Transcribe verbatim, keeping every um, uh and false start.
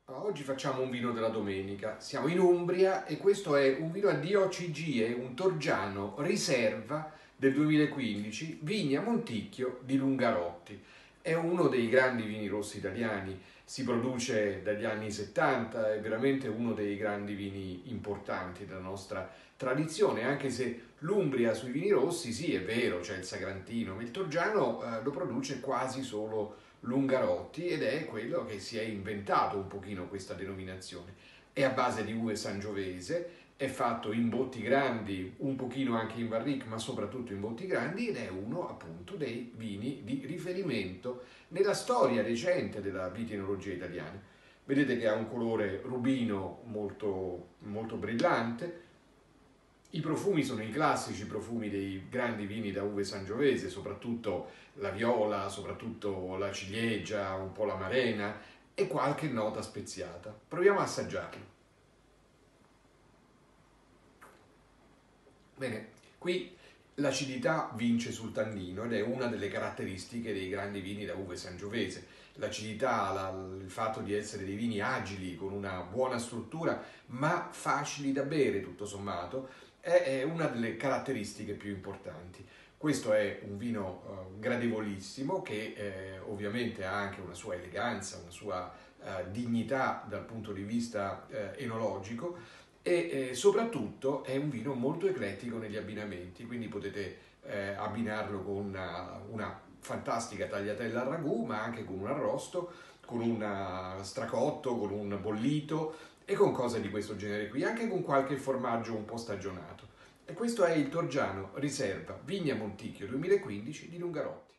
Oggi facciamo un vino della domenica, siamo in Umbria e questo è un vino a D O C G, è un Torgiano Riserva del duemilaquindici, Vigna Monticchio di Lungarotti. È uno dei grandi vini rossi italiani, si produce dagli anni settanta, è veramente uno dei grandi vini importanti della nostra tradizione, anche se l'Umbria sui vini rossi, sì è vero, c'è il Sagrantino, ma il Torgiano eh, lo produce quasi solo Lungarotti ed è quello che si è inventato un pochino questa denominazione. È a base di uve sangiovese, è fatto in botti grandi, un pochino anche in barrique, ma soprattutto in botti grandi ed è uno appunto dei vini di riferimento nella storia recente della vitinologia italiana. Vedete che ha un colore rubino molto, molto brillante. I profumi sono i classici profumi dei grandi vini da uve sangiovese, soprattutto la viola, soprattutto la ciliegia, un po' l'amarena e qualche nota speziata. Proviamo a assaggiarlo. Bene, qui l'acidità vince sul tannino ed è una delle caratteristiche dei grandi vini da uve sangiovese. L'acidità, la, il fatto di essere dei vini agili, con una buona struttura, ma facili da bere tutto sommato, è, è una delle caratteristiche più importanti. Questo è un vino eh, gradevolissimo che eh, ovviamente ha anche una sua eleganza, una sua eh, dignità dal punto di vista eh, enologico e eh, soprattutto è un vino molto eclettico negli abbinamenti, quindi potete eh, abbinarlo con una, una fantastica tagliatella al ragù, ma anche con un arrosto, con un stracotto, con un bollito e con cose di questo genere qui, anche con qualche formaggio un po' stagionato. E questo è il Torgiano Riserva Vigna Monticchio duemilaquindici di Lungarotti.